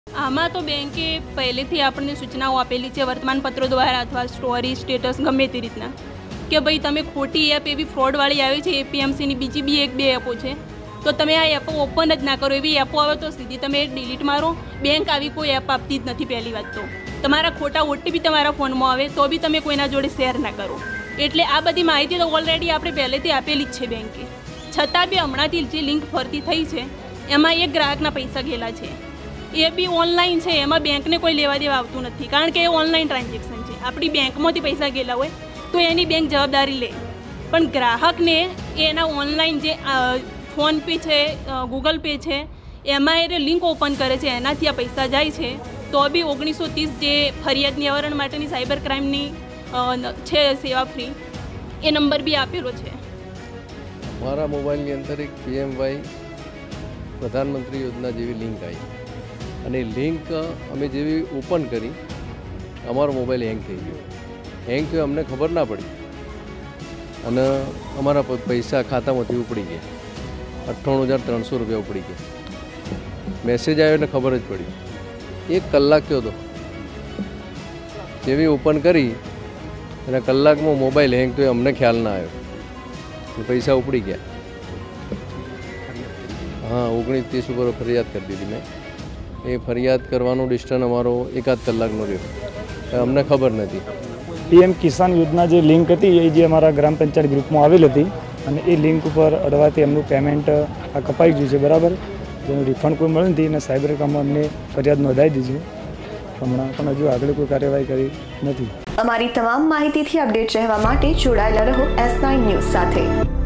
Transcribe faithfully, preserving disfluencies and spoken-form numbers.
આમાં તો બેંકે પહેલેથી આપણને સૂચનાઓ આપેલી છે વર્તમાનપત્રો દ્વારા અથવા સ્ટોરી સ્ટેટસ ગમે તે રીતના કે ભાઈ તમે ખોટી એપ એવી ફ્રોડવાળી આવી છે એપીએમસીની બીજી બી એક બે એપો છે તો તમે આ એપો ઓપન જ ના કરો. એવી એપો આવે તો સીધી તમે ડિલીટ મારો. બેંક આવી કોઈ એપ આપતી જ નથી. પહેલી વાત તો તમારા ખોટા ઓટીપી તમારા ફોનમાં આવે તો બી તમે કોઈના જોડે શેર ના કરો. એટલે આ બધી માહિતી તો ઓલરેડી આપણે પહેલેથી આપેલી જ છે બેંકે. છતાં બી હમણાંથી જે લિંક ફરતી થઈ છે એમાં એક ગ્રાહકના પૈસા ગયેલા છે. એ બી ઓનલાઈન છે. એમાં બેંકને કોઈ લેવા દેવા આવતું નથી કારણ કે એ ઓનલાઈન ટ્રાન્ઝેક્શન છે. આપણી બેંકમાંથી પૈસા ગયેલા હોય તો એની બેંક જવાબદારી લે, પણ ગ્રાહકને એના ઓનલાઈન જે ફોનપે છે, ગૂગલ પે છે, એમાં એ લિંક ઓપન કરે છે, એનાથી આ પૈસા જાય છે. તો બી ઓગણીસો ત્રીસ જે ફરિયાદ નિવારણ માટેની સાયબર ક્રાઇમની છે સેવા ફ્રી, એ નંબર બી આપેલો છે. મારા મોબાઈલની અંદર એક પીએમવાય પ્રધાનમંત્રી યોજના જેવી લિંક આવી અને લિંક અમે જેવી ઓપન કરી અમારો મોબાઈલ હેંગ થઈ ગયો. હેંગ થયો અમને ખબર ના પડી અને અમારા પૈસા ખાતામાંથી ઉપડી ગયા. અઠ્ઠાણું હજાર ત્રણસો રૂપિયા ઉપડી ગયા. મેસેજ આવ્યો એટલે ખબર જ પડી. એક કલાક થયો હતો. જેવી ઓપન કરી અને કલાકમાં મોબાઈલ હેંગ થયો અમને ખ્યાલ ના આવ્યો. પૈસા ઉપડી ગયા. હા, ઓગણીસ ત્રીસ ઉપર ફરિયાદ કરી દીધી મેં. એ ફરિયાદ કરવાનો ડિસ્ટન્સ અમારો એકાદ કલાકનો રહ્યો. અમને ખબર નથી. પીએમ કિસાન યોજના જે લિંક હતી એ જે અમારા ગ્રામ પંચાયત ગ્રુપમાં આવેલી હતી અને એ લિંક ઉપર અડવાથી એમનું પેમેન્ટ આ કપાઈ ગયું છે, બરાબર. જેનું રિફંડ કોઈ મળે નથી અને સાયબર ક્રાઇમમાં અમને ફરિયાદ નોંધાઈ દીધી છે. હમણાં પણ હજુ આગળ કોઈ કાર્યવાહી કરી નથી. અમારી તમામ માહિતીથી અપડેટ રહેવા માટે જોડાયેલા રહો એસ નાઇન ન્યૂઝ સાથે.